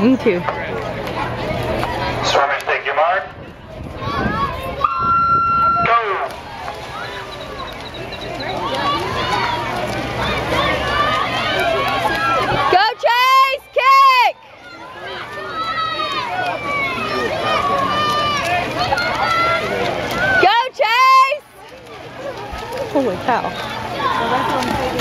Me too. Swimmers, take your mark. Go! Go Chase! Kick! Go Chase! Holy cow.